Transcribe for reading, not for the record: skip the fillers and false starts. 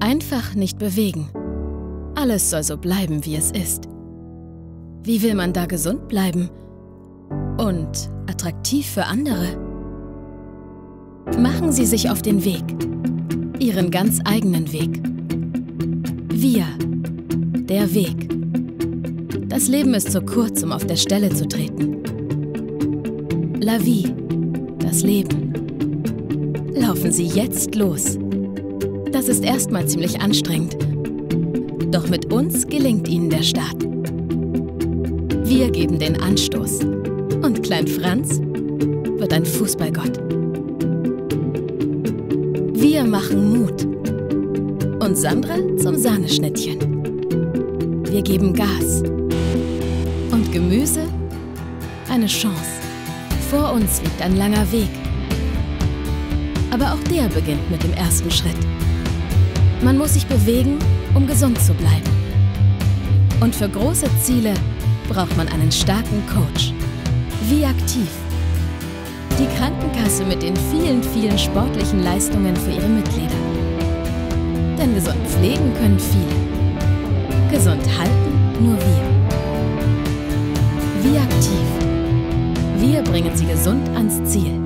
Einfach nicht bewegen. Alles soll so bleiben, wie es ist. Wie will man da gesund bleiben? Und attraktiv für andere? Machen Sie sich auf den Weg. Ihren ganz eigenen Weg. Wir. Der Weg. Das Leben ist zu kurz, um auf der Stelle zu treten. La vie. Das Leben. Laufen Sie jetzt los. Das ist erstmal ziemlich anstrengend. Doch mit uns gelingt Ihnen der Start. Wir geben den Anstoß. Und Klein Franz wird ein Fußballgott. Wir machen Mut. Und Sandra zum Sahneschnittchen. Wir geben Gas. Und Gemüse eine Chance. Vor uns liegt ein langer Weg. Aber auch der beginnt mit dem ersten Schritt. Man muss sich bewegen, um gesund zu bleiben. Und für große Ziele braucht man einen starken Coach. Wie aktiv. Die Krankenkasse mit den vielen, vielen sportlichen Leistungen für ihre Mitglieder. Denn gesund pflegen können viele. Gesund halten nur wir. Wie aktiv. Wir bringen Sie gesund ans Ziel.